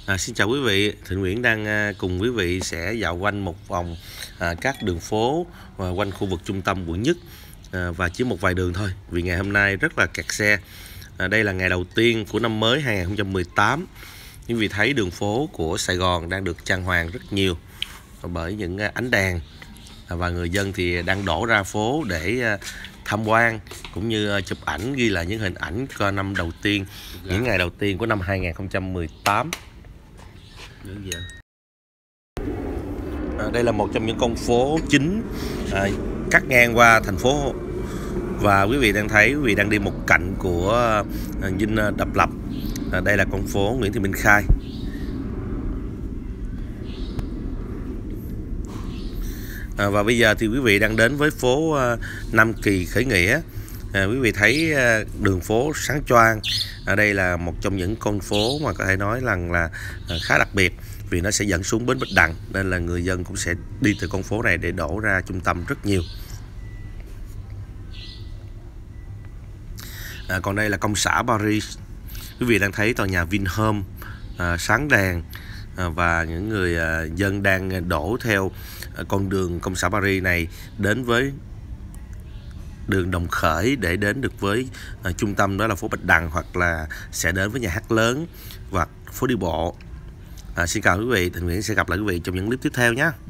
Xin chào quý vị, Thịnh Nguyễn đang cùng quý vị sẽ dạo quanh một vòng các đường phố quanh khu vực trung tâm quận Nhất và chỉ một vài đường thôi vì ngày hôm nay rất là kẹt xe. Đây là ngày đầu tiên của năm mới 2018. Quý vị thấy đường phố của Sài Gòn đang được trang hoàng rất nhiều bởi những ánh đèn và người dân thì đang đổ ra phố để tham quan cũng như chụp ảnh, ghi lại những hình ảnh của năm đầu tiên, những ngày đầu tiên của năm 2018. Đây là một trong những con phố chính cắt ngang qua thành phố, và quý vị đang thấy quý vị đang đi một cạnh của Dinh Độc Lập. Đây là con phố Nguyễn Thị Minh Khai. Và bây giờ thì quý vị đang đến với phố Nam Kỳ Khởi Nghĩa. Quý vị thấy đường phố sáng choang. Đây là một trong những con phố mà có thể nói rằng là khá đặc biệt vì nó sẽ dẫn xuống bến Bạch Đằng, nên là người dân cũng sẽ đi từ con phố này để đổ ra trung tâm rất nhiều. Còn đây là công xã Paris. Quý vị đang thấy tòa nhà Vinhome sáng đèn và những người dân đang đổ theo con đường công xã Paris này đến với đường Đồng Khởi để đến được với trung tâm, đó là phố Bạch Đằng, hoặc là sẽ đến với nhà hát lớn hoặc phố đi bộ. Xin chào quý vị, Thịnh Nguyễn sẽ gặp lại quý vị trong những clip tiếp theo nhé.